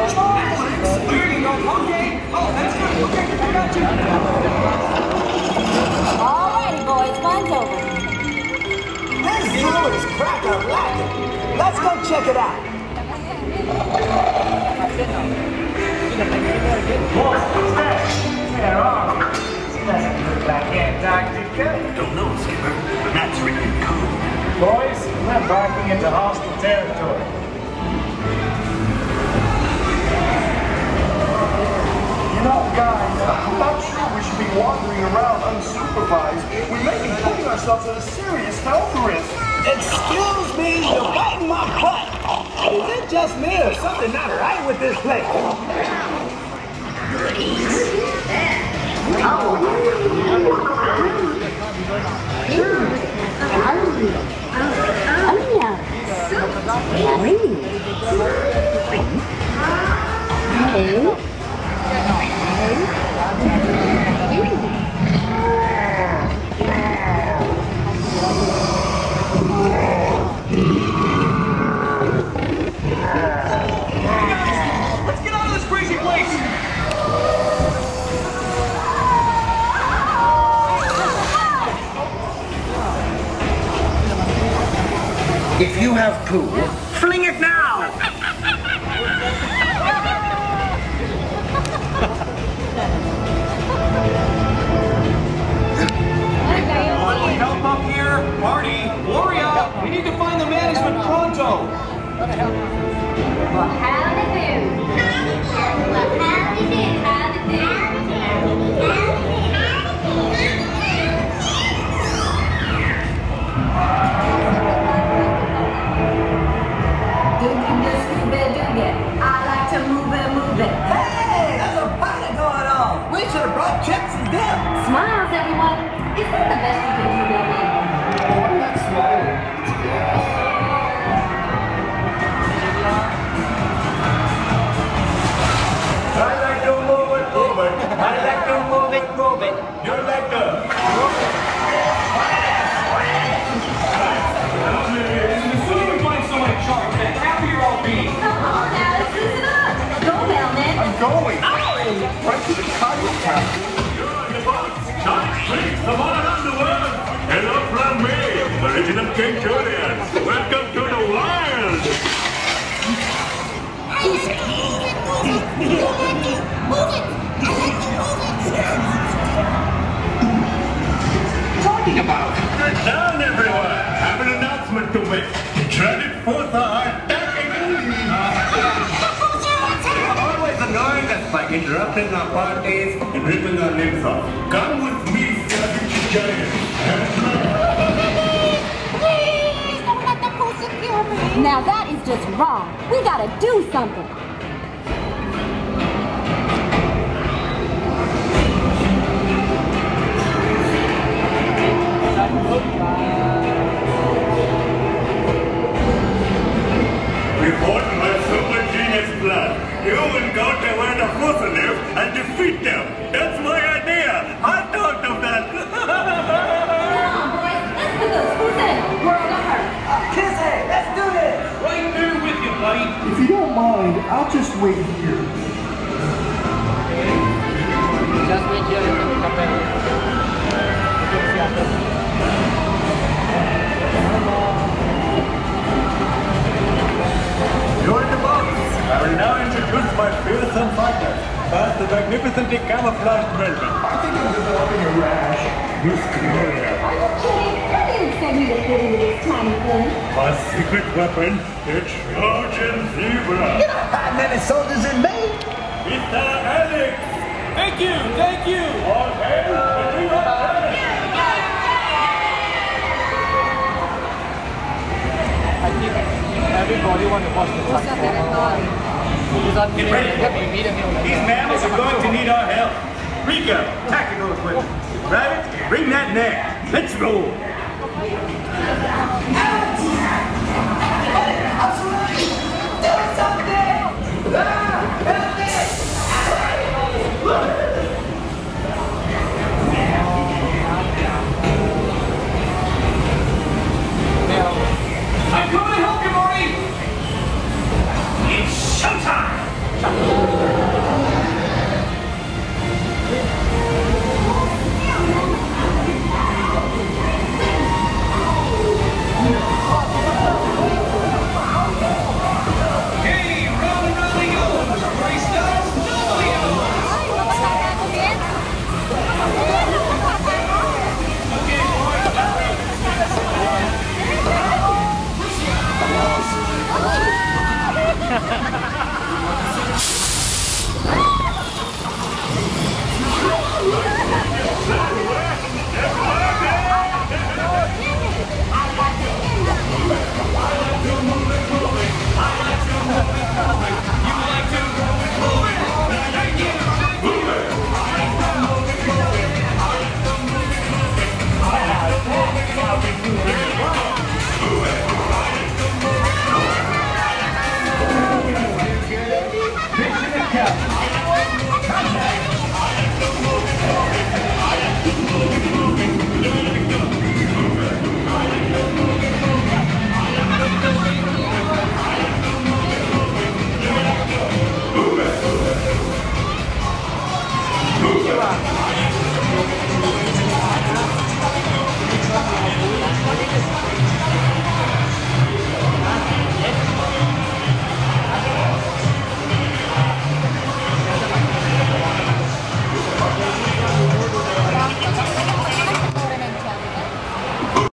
There you go. Okay. Oh, that's good. Okay, I got you. Alrighty, boys. Fun's over. This zoo is crack-a-lackin'. Let's go check it out. What's that? They're on. Doesn't look like Antarctica. Don't know, Skipper, but that's written in code. Boys, we're embarking into hostile territory. You know, guys, I'm not sure we should be wandering around unsupervised. We may be putting ourselves at a serious health risk. Excuse me, you're biting my butt. Is it just me or something not right with this place? Let's get out of this crazy place. If you have poo, fling it now! Want help up here? Marty, Gloria, we need to find the management pronto. Well, howdy do. Well, howdy do. Howdy do. I like to move it. Hey, there's a party going on. We should have brought chips and dip. Smiles, everyone. Is that the best you can do, baby? I'm not smiling. I like to move it. I like to move it. You like to As soon as we find someone in charge, the happier I'll be. Come on now, let's loosen up. Go, Melvin. I'm going. Right to the chiropractor. Hello from me, the Reginald Centurion. Welcome to the wild. Talking about? Sit down, everyone. I have an announcement to make. Dreaded forces are attacking. You're always annoying us by interrupting our parties and ripping our limbs off. Come with me, Savage Giant. Please don't let the pussy kill me. Now that is just wrong. We gotta do something. Report my super genius plan. You will go to where the Frozen live and defeat them. That's my idea. I thought of that. Come on, boys. Let's do this. Who's in? World of Hurt. Kissy, let's do this. Right there with you, buddy. If you don't mind, I'll just wait here. Just wait here until we come back. You're in the box. I will now introduce my fearsome fighter. First, the magnificently camouflaged Melvin. I think I'm developing a rash. Miss Gloria. Are you kidding? I didn't send you to fit into this tiny thing. My secret weapon, the Trojan Zebra. You don't have many soldiers in me. Mr. Alex. Thank you. All hail the King of Alex. I think everybody want to watch the transformer. Get ready. These mammals are going to need our help. Rico, tactical equipment. Rabbit, bring that net. Let's roll. I'm coming to help you, Marty. It's showtime. Bye.